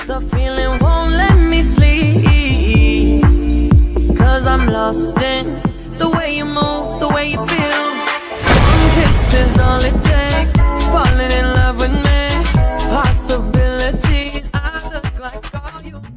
The feeling won't let me sleep, 'cause I'm lost in the way you move, the way you feel. One kiss is all it takes.